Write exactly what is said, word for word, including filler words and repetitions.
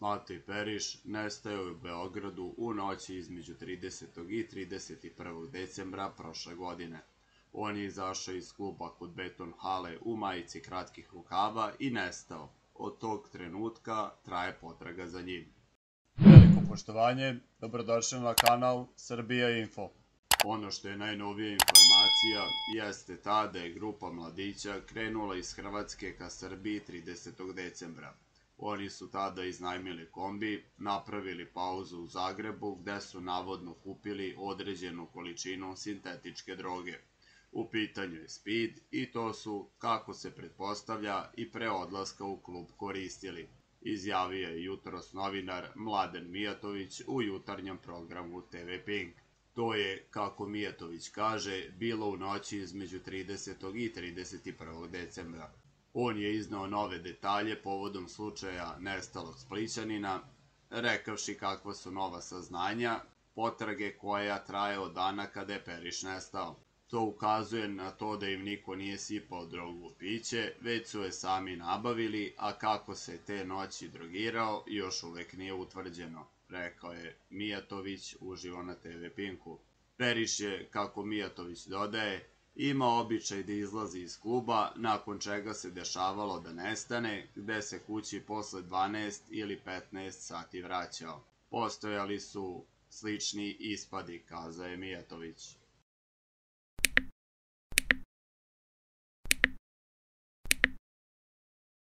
Matej Periš nestao je u Beogradu u noći između tridesetog i trideset prvog decembra prošle godine. On je izašao iz kluba kod Beton hale u majici kratkih rukava i nestao. Od tog trenutka traje potraga za njim. Veliko poštovanje, dobrodošli na kanal Srbija Info. Ono što je najnovija informacija jeste ta da je grupa mladića krenula iz Hrvatske ka Srbiji tridesetog decembra. Oni su tada iznajmili kombi, napravili pauzu u Zagrebu gde su navodno kupili određenu količinu sintetičke droge. U pitanju je speed i to su, kako se pretpostavlja, i pre odlaska u klub koristili. Izjavio je jutros novinar Mladen Mijatović u jutarnjem programu te ve Pink. To je, kako Mijatović kaže, bilo u noći između tridesetog i trideset prvog decembra. On je iznao nove detalje povodom slučaja nestalog Splićanina, rekavši kakva su nova saznanja, potrage koja traje od dana kada je Periš nestao. To ukazuje na to da im niko nije sipao drogu u piće, već su je sami nabavili, a kako se te noći drogirao još uvek nije utvrđeno, rekao je Mijatović uživo na te ve Pinku. Periš je, kako Mijatović dodaje, imao običaj da izlazi iz kluba, nakon čega se dešavalo da nestane, gde se kući posle dvanaest ili petnaest sati vraćao. Postojali su slični ispadi, kazao je Mijatović.